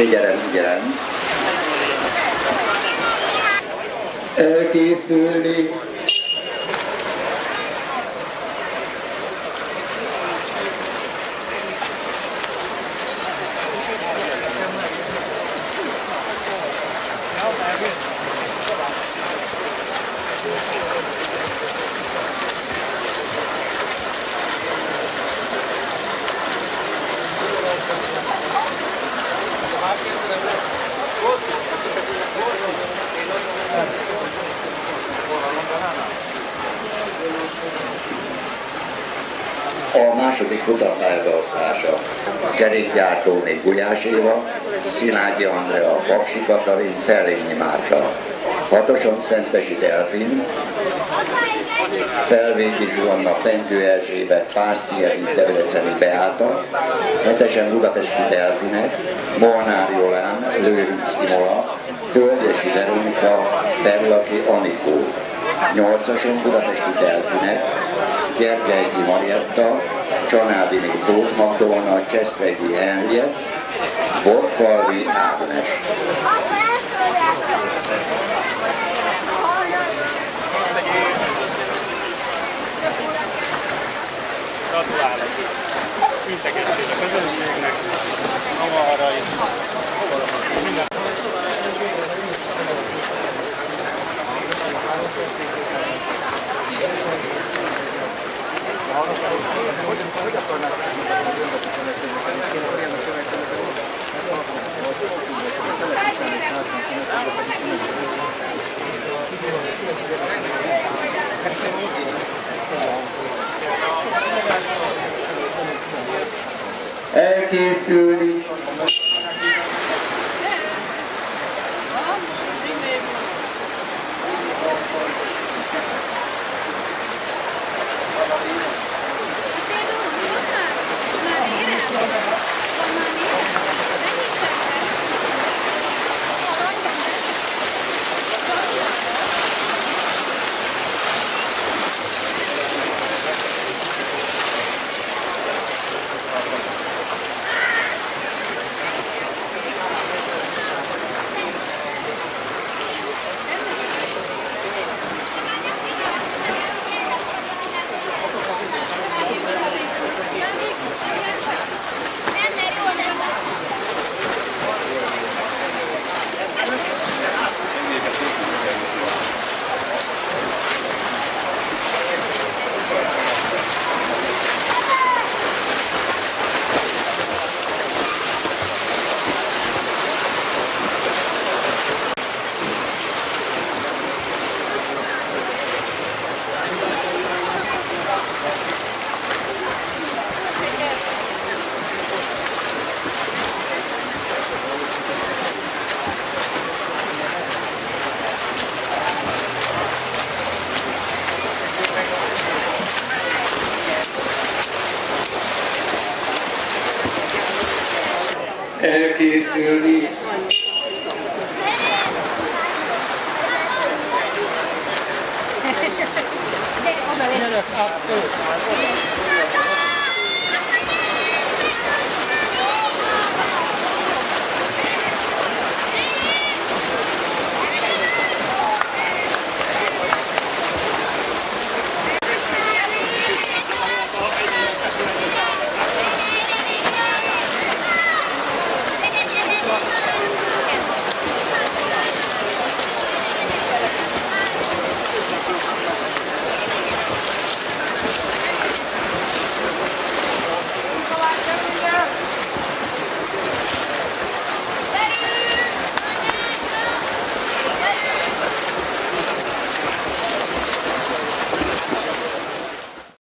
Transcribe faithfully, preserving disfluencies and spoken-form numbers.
Figyelem, figyelem! Elkészülni! A második futam elbeosztása. Kerékgyártóné Gulyás Éva, Szilágyi Andrea, Paksi Katalin, Pellényi Márta. Hatoson Szentesi Delfin, Felvéti Zsuanna, Pengő Erzsébet, Pásztieri, Debreceni Beáta. Hetesen Budapesti Delfinek, Molnár Jolán, Lőrinc Imola, Tölgyesi Veronika, Perlaki Anikó. Nyolcason Budapesti Delfinek, Gergelyi Marietta, Csanádiné Tóth Magdolna, Cseszregi Henriett, Botfalvi Ágnes. Gratulálok! Integessék a közönségnek, hamaraha is. Minden. Elkészülni! Elkészülni! Gyere, oda,